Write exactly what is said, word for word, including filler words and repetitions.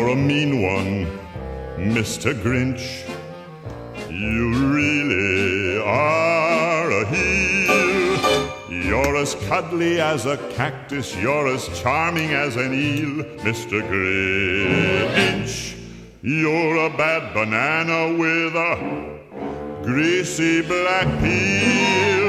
You're a mean one, Mister Grinch. You really are a heel. You're as cuddly as a cactus, you're as charming as an eel, Mister Grinch. You're a bad banana with a greasy black peel.